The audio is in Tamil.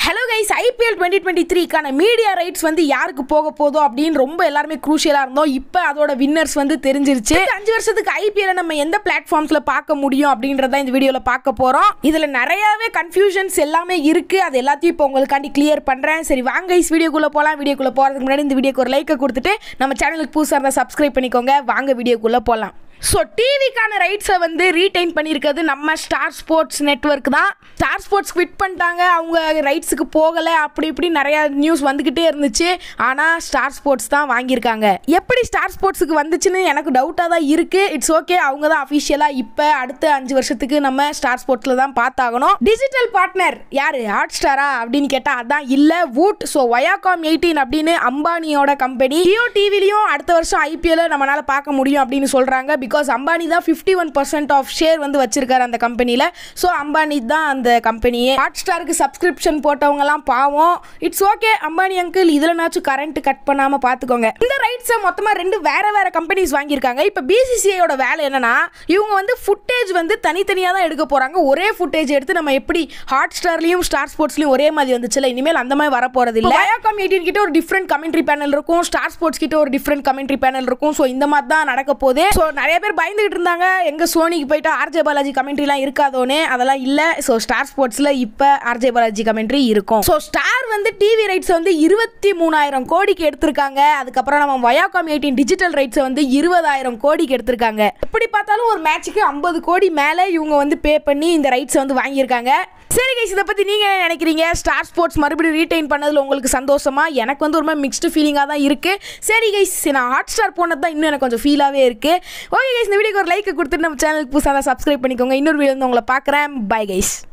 Hello guys, IPL 2023 கான மீடியா ரைட்ஸ் வந்து யாருக்கு போக போதோ அப்படின்னு ரொம்ப எல்லாரும் க்ரூஷியலா இருந்தோம். இப்போ அதோட வின்னர்ஸ் வந்து தெரிஞ்சிருச்சு. 5 வருஷத்துக்கு IPL நம்ம எந்த பிளாட்ஃபார்ம்ஸ்ல பார்க்க முடியும் அப்படின்றத இந்த வீடியோல பார்க்க போறோம். இதுல நிறையவே கன்ஃபியூஷன்ஸ் எல்லாமே இருக்கு. அது எல்லாத்தையும் இப்போ உங்களுக்காண்டி கிளியர் பண்றேன். சரி வாங்க guys, வீடியோக்குள்ள போலாம். வீடியோக்குள்ள போறதுக்கு முன்னாடி இந்த வீடியோக்கு ஒரு லைக் கொடுத்துட்டு நம்ம சேனலுக்கு புதுசா இருந்தா சப்ஸ்கிரைப் பண்ணிக்கோங்க. வாங்க வீடியோக்குள்ள போலாம். ஸோ டிவிக்கான ரைட்ஸை வந்து ரீடைன் பண்ணியிருக்கிறது நம்ம ஸ்டார் ஸ்போர்ட்ஸ் நெட்வொர்க் தான். ஸ்டார் ஸ்போர்ட்ஸ் குவிட் பண்ணிட்டாங்க, அவங்க ரைட்ஸுக்கு போகலை, அப்படி இப்படி நிறையா நியூஸ் வந்துக்கிட்டே இருந்துச்சு. ஆனால் ஸ்டார் ஸ்போர்ட்ஸ் தான் வாங்கியிருக்காங்க. எப்படி ஸ்டார் ஸ்போர்ட்ஸுக்கு வந்துச்சுன்னு எனக்கு டவுட்டாக தான் இருக்குது. இட்ஸ் ஓகே, அவங்க தான் அஃபிஷியலாக இப்போ அடுத்த 5 வருஷத்துக்கு நம்ம ஸ்டார் ஸ்போர்ட்ஸில் தான் பார்த்தாகணும். டிஜிட்டல் பார்ட்னர் யார்? ஹாட் ஸ்டாரா அப்படின்னு கேட்டால் அதான் இல்லை, வூட். ஸோ VIACOM 18 அப்படின்னு அம்பானியோட கம்பெனி. ஜியோ டிவிலையும் அடுத்த வருஷம் IPL நம்மளால் பார்க்க முடியும் அப்படின்னு சொல்கிறாங்க. பிகாஸ் அம்பானி தான் 51% ஆஃப் ஷேர் வந்து வச்சிருக்காரு அந்த கம்பெனியில். ஸோ அம்பானி தான் அந்த கம்பெனியே. ஹாட் ஸ்டாருக்கு சப்ஸ்கிரிப்ஷன் போட்டவங்கலாம் பாவம். இட்ஸ் ஓகே அம்பானி அங்கிள், இதுலனாச்சும் கரண்ட் கட் பண்ணாமல் பார்த்துக்கோங்க. இந்த ரைட்ஸை மொத்தமாக 2 வேற கம்பெனிஸ் வாங்கியிருக்காங்க. இப்போ BCCIயோட வேலை என்னன்னா, இவங்க வந்து ஃபுட்டேஜ் வந்து தனித்தனியாக தான் எடுக்க போகிறாங்க. ஒரே ஃபுட்டேஜ் எடுத்து நம்ம எப்படி ஹாட் ஸ்டார்லையும் ஸ்டார் ஸ்போர்ட்ஸ்லையும் ஒரே மாதிரி வந்துச்சுல, இனிமேல் அந்த மாதிரி வரப்போறது இல்லை. VIACOM 18 கிட்ட ஒரு டிஃப்ரெண்ட் கமெண்ட்ரி பேனல் இருக்கும், ஸ்டார் ஸ்போர்ட்ஸ் கிட்ட ஒரு டிஃப்ரெண்ட் கமெண்ட்ரி பேனல் இருக்கும். ஸோ இந்த மாதிரி தான் நடக்க போகுது. ஸோ நிறைய பேர் பயந்துகிட்டு இருந்தாங்க, எங்க சோனிக்கு போயிட்டு RJ பாலாஜி கமெண்ட்ரிலாம் இருக்காதோனே. அதெல்லாம் இல்லை. ஸோ ஸ்டார் ஸ்போர்ட்ஸ்ல இப்போ RJ பாலாஜி கமெண்ட்ரி இருக்கும். ஸோ ஸ்டார் வந்து டிவி ரைட்ஸ் வந்து 23,000 கோடிக்கு எடுத்திருக்காங்க. அதுக்கப்புறம் நம்ம VIACOM 18 டிஜிட்டல் ரைட்ஸை வந்து 20,000 கோடிக்கு எடுத்திருக்காங்க. எப்படி பார்த்தாலும் ஒரு மேட்சுக்கு 50 கோடி மேலே இவங்க வந்து பே பண்ணி இந்த ரைட்ஸை வந்து வாங்கியிருக்காங்க. சரி கைஸ், இதை பற்றி நீங்கள் என்ன நினைக்கிறீங்க? ஸ்டார் ஸ்போர்ட்ஸ் மறுபடியும் ரீடைன் பண்ணதில் உங்களுக்கு சந்தோஷமா? எனக்கு வந்து ஒரு மாதிரி மிக்ஸ்டு ஃபீலிங்காக தான் இருக்குது. சரி கைஸ், நான் ஹாட் ஸ்டார் போனது தான் இன்னும் எனக்கு கொஞ்சம் ஃபீலாகவே இருக்குது. ஓகே கைஸ், இந்த வீடியோக்கு ஒரு லைக் கொடுத்துட்டு நம்ம சேனலுக்கு புதுசாக சப்ஸ்கிரைப் பண்ணிக்கோங்க. இன்னொரு வீடியோ வந்து உங்களை பார்க்குறேன். Bye guys.